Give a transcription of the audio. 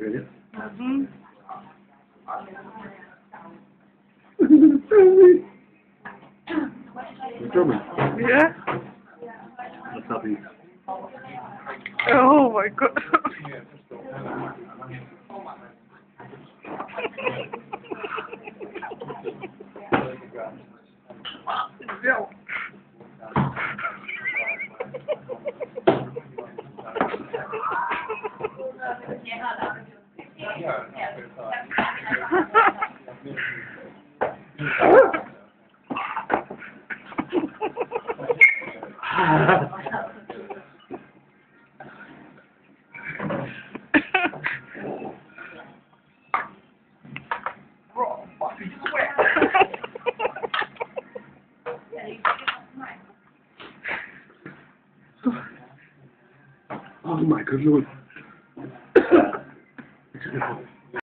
Really? Mm-hmm. You told me. Yeah. Wasabi. Oh my god. Oh my good lord.